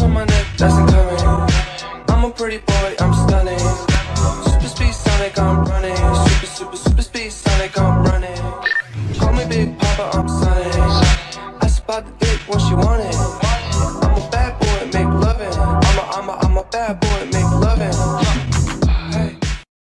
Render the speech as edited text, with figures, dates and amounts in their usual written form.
ice on my neck, that's incoming. I'm a pretty boy, I'm stunning. Super speed Sonic, I'm running. Super, super, super speed